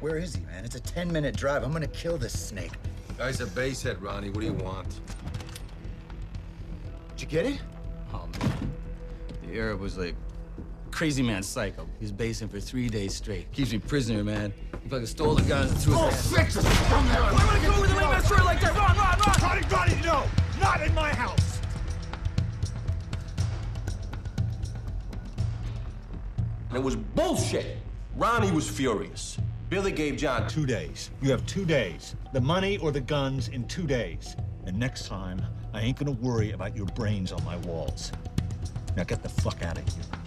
Where is he, man? It's a 10-minute drive. I'm gonna kill this snake. Guy's a basehead, Ronnie. What do you want? Did you get it? Oh, man. The Arab was like crazy man psycho. He's basing for 3 days straight. Keeps me prisoner, man. He fucking stole the guns and threw his ass. Fix it! Why would I go with the lame ass story like that? Run! Ronnie, no! Not in my house! And it was bullshit. Ronnie was furious. Billy gave John 2 days. You have 2 days. The money or the guns in 2 days. And next time, I ain't gonna worry about your brains on my walls. Now get the fuck out of here.